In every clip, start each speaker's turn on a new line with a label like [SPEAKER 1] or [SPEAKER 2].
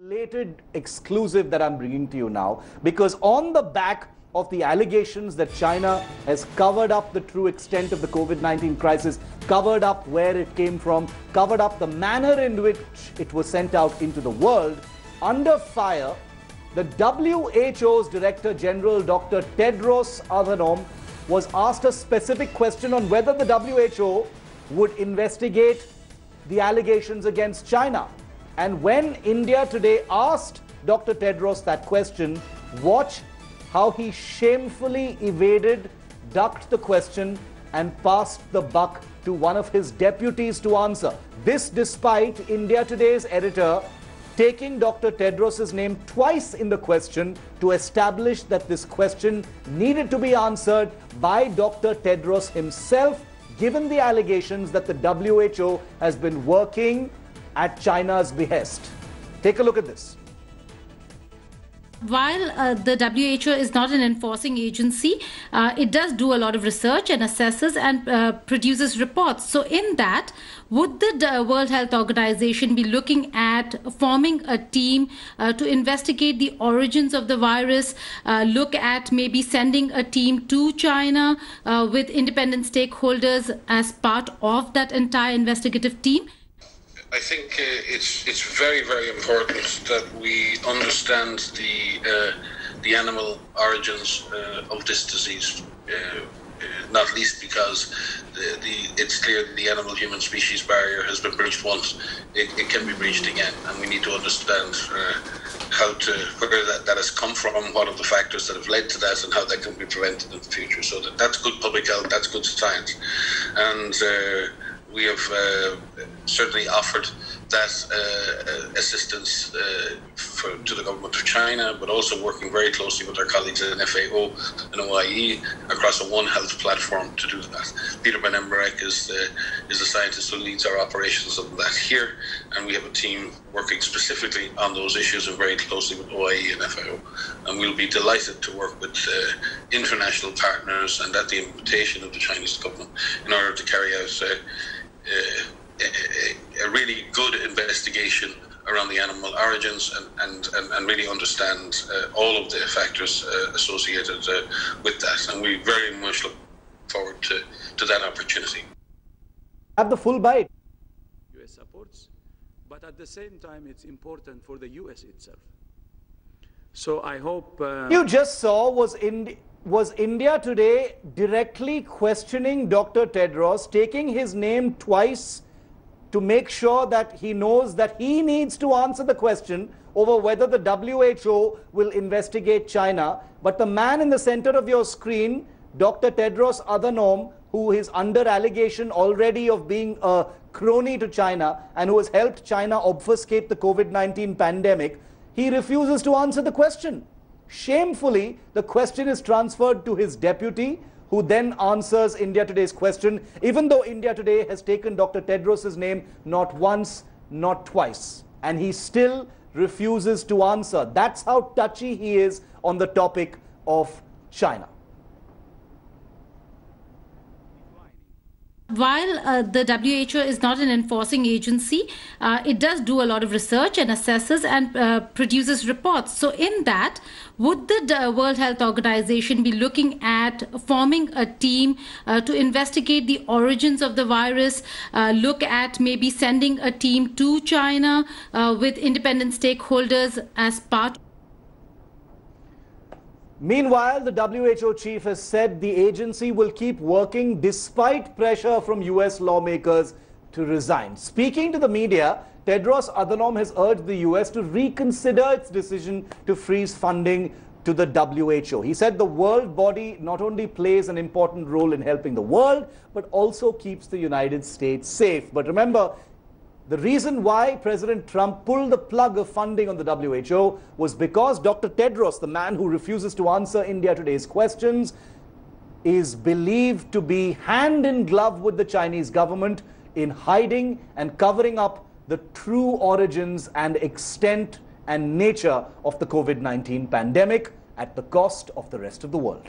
[SPEAKER 1] Related exclusive that I'm bringing to you now, because on the back of the allegations that China has covered up the true extent of the COVID-19 crisis, covered up where it came from, covered up the manner in which it was sent out into the world, under fire, the WHO's Director General, Dr. Tedros Adhanom, was asked a specific question on whether the WHO would investigate the allegations against China. And when India Today asked Dr. Tedros that question, watch how he shamefully evaded, ducked the question, and passed the buck to one of his deputies to answer. This despite India Today's editor taking Dr. Tedros' name twice in the question to establish that this question needed to be answered by Dr. Tedros himself, given the allegations that the WHO has been working at China's behest. Take a look at this.
[SPEAKER 2] While the WHO is not an enforcing agency, it does do a lot of research and assesses and produces reports. So in that, would the World Health Organization be looking at forming a team to investigate the origins of the virus, look at maybe sending a team to China with independent stakeholders as part of that entire investigative team?
[SPEAKER 3] I think it's very, very important that we understand the animal origins of this disease, not least because it's clear that the animal-human species barrier has been breached once. It can be breached again, and we need to understand where that has come from, what are the factors that have led to that, and how that can be prevented in the future. So that's good public health, that's good science. And we have certainly offered that assistance to the government of China, but also working very closely with our colleagues at FAO and OIE across a One Health platform to do that. Peter Ben Emberek is the scientist who leads our operations on that here, and we have a team working specifically on those issues and very closely with OIE and FAO. And we'll be delighted to work with international partners and at the invitation of the Chinese government in order to carry out a really good investigation around the animal origins and really understand all of the factors associated with that. And we very much look forward to that opportunity.
[SPEAKER 1] Have the full bite.
[SPEAKER 4] US supports, but at the same time it's important for the US itself. So I hope...
[SPEAKER 1] You just saw was India Today directly questioning Dr. Tedros, taking his name twice to make sure that he knows that he needs to answer the question over whether the WHO will investigate China. But the man in the center of your screen, Dr. Tedros Adhanom, who is under allegation already of being a crony to China and who has helped China obfuscate the COVID-19 pandemic, he refuses to answer the question. Shamefully, the question is transferred to his deputy, who then answers India Today's question, even though India Today has taken Dr. Tedros' name not once, not twice. And he still refuses to answer. That's how touchy he is on the topic of China.
[SPEAKER 2] While the WHO is not an enforcing agency, it does do a lot of research and assesses and produces reports. So in that, would the World Health Organization be looking at forming a team to investigate the origins of the virus, look at maybe sending a team to China with independent stakeholders as part?
[SPEAKER 1] Meanwhile, the WHO chief has said the agency will keep working despite pressure from US lawmakers to resign. Speaking to the media, Tedros Adhanom has urged the US to reconsider its decision to freeze funding to the WHO. He said the world body not only plays an important role in helping the world, but also keeps the United States safe. But remember, the reason why President Trump pulled the plug of funding on the WHO was because Dr. Tedros, the man who refuses to answer India Today's questions, is believed to be hand in glove with the Chinese government in hiding and covering up the true origins and extent and nature of the COVID-19 pandemic at the cost of the rest of the world.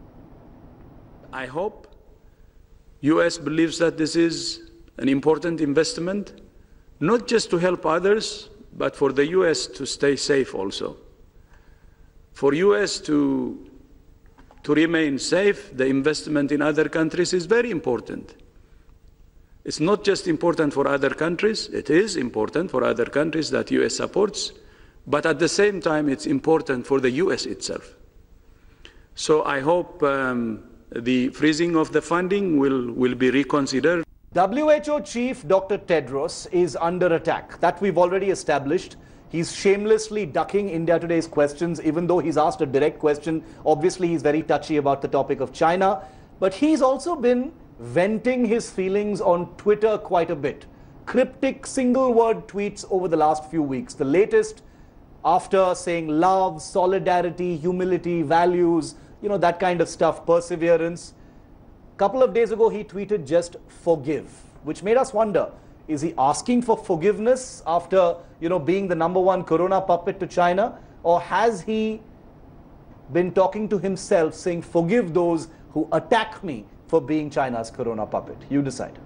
[SPEAKER 4] I hope US believes that this is an important investment, not just to help others, but for the US to stay safe also. For US to remain safe, the investment in other countries is very important. It's not just important for other countries, it is important for other countries that US supports, but at the same time it's important for the US itself. So I hope the freezing of the funding will be reconsidered.
[SPEAKER 1] WHO chief Dr. Tedros is under attack. That we've already established. He's shamelessly ducking India Today's questions, even though he's asked a direct question. Obviously, he's very touchy about the topic of China. But he's also been venting his feelings on Twitter quite a bit. Cryptic single-word tweets over the last few weeks. The latest after saying love, solidarity, humility, values, you know, that kind of stuff, perseverance. A couple of days ago, he tweeted just forgive, which made us wonder, is he asking for forgiveness after, you know, being the #1 corona puppet to China? Or has he been talking to himself saying, forgive those who attack me for being China's corona puppet? You decide.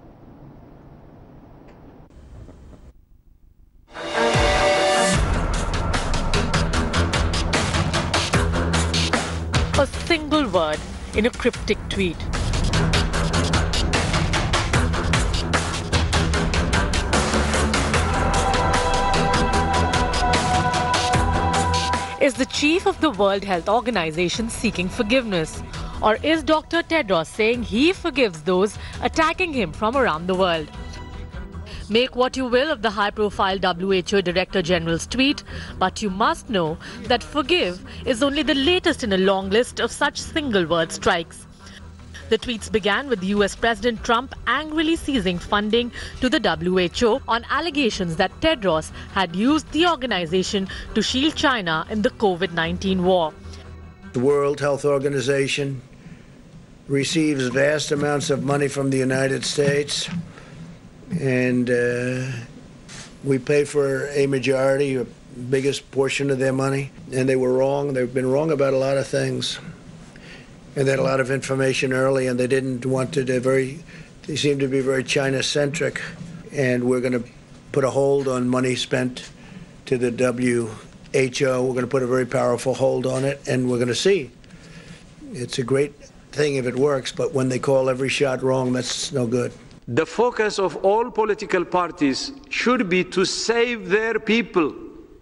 [SPEAKER 5] A single word in a cryptic tweet. Is the chief of the World Health Organization seeking forgiveness? Or is Dr. Tedros saying he forgives those attacking him from around the world? Make what you will of the high-profile WHO Director General's tweet, but you must know that forgive is only the latest in a long list of such single-word strikes. The tweets began with US President Trump angrily seizing funding to the WHO on allegations that Tedros had used the organization to shield China in the COVID-19 war.
[SPEAKER 6] The World Health Organization receives vast amounts of money from the United States, and we pay for a majority, a biggest portion of their money. And they were wrong. They've been wrong about a lot of things. And they had a lot of information early, and they didn't want to. They seem to be very China-centric. And we're going to put a hold on money spent to the WHO. We're going to put a very powerful hold on it, and we're going to see. It's a great thing if it works, but when they call every shot wrong, that's no good.
[SPEAKER 4] The focus of all political parties should be to save their people.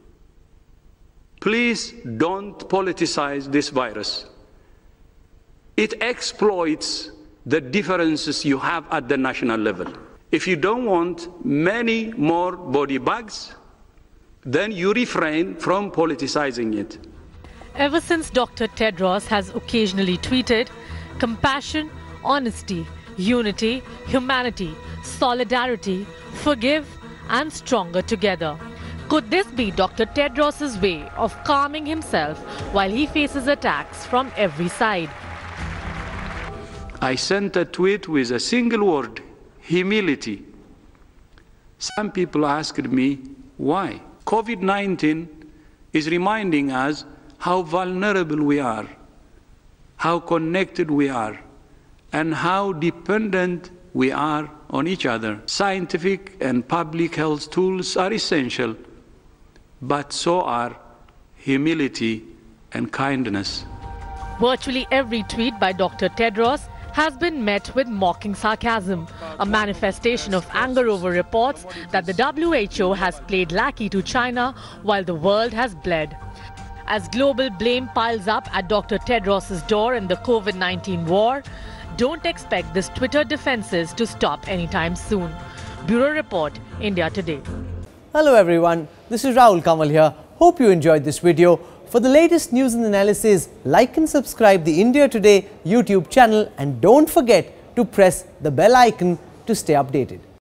[SPEAKER 4] Please don't politicize this virus. It exploits the differences you have at the national level. If you don't want many more body bags, then you refrain from politicizing it.
[SPEAKER 5] Ever since Dr. Tedros has occasionally tweeted, compassion, honesty, unity, humanity, solidarity, forgive, and stronger together. Could this be Dr. Tedros' way of calming himself while he faces attacks from every side?
[SPEAKER 4] I sent a tweet with a single word, humility. Some people asked me, why? COVID-19 is reminding us how vulnerable we are, how connected we are, and how dependent we are on each other. Scientific and public health tools are essential, but so are humility and kindness.
[SPEAKER 5] Virtually every tweet by Dr. Tedros has been met with mocking sarcasm, a manifestation of anger over reports that the WHO has played lackey to China while the world has bled. As global blame piles up at Dr. Tedros' door in the COVID-19 war, don't expect this Twitter defenses to stop anytime soon. Bureau Report, India Today.
[SPEAKER 7] Hello everyone, this is Rahul Kamal here. Hope you enjoyed this video. For the latest news and analysis, like and subscribe the India Today YouTube channel, and don't forget to press the bell icon to stay updated.